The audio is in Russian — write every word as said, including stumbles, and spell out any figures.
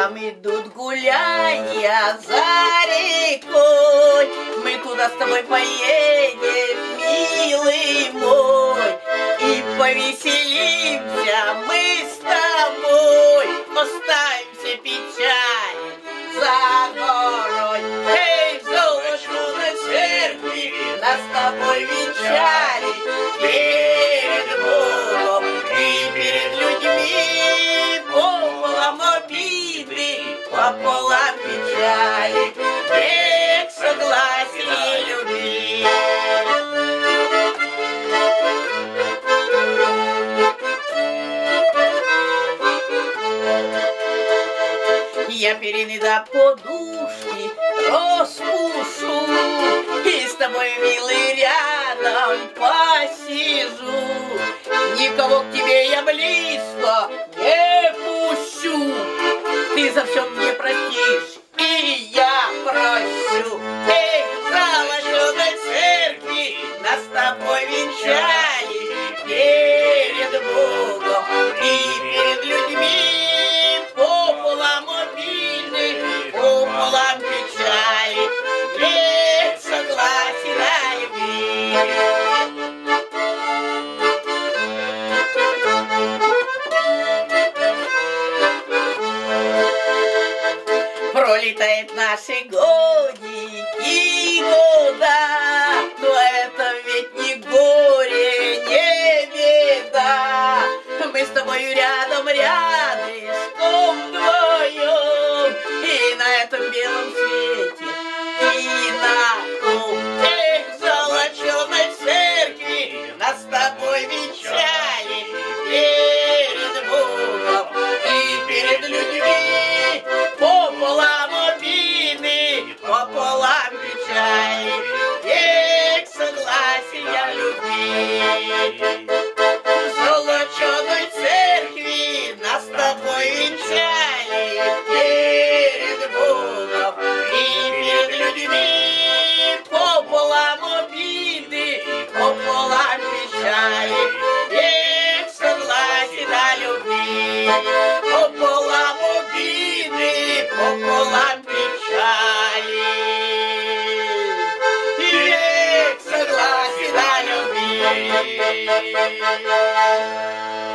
там идут гуляния за рекой. Мы туда с тобой поедем, милый мой, и повеселимся мы с тобой. Оставим все печали за горой. Эй, в золоченой церкви нас с тобой венчали перед Богом и перед людьми. Пополам обиды, пополам печали, век согласия и любви. Я перины до подушки распушу и с тобой, милый, рядом посижу. Никого к тебе я близко не пущу. Ты за все мне простишь, и я прощу. Эй, в золоченой церкви нас с тобой венчали перед Богом и перед людьми. Пополам обиды, пополам печали, век согласия на любви. Пролетают наши годики, года, но это ведь не горе, не беда. Мы с тобою рядом, рядышком вдвоем, и на этом белом свете, и на том. Эх, в золоченой церкви нас с тобой венчали перед Богом и перед людьми. Пополам обиды, пополам печали, век согласия любви. В золоченой церкви нас с тобой венчали перед Богом и перед людьми. Пополам обиды, пополам печали, век согласия на любви. Пополам обиды, пополам печали, век согласия на любви.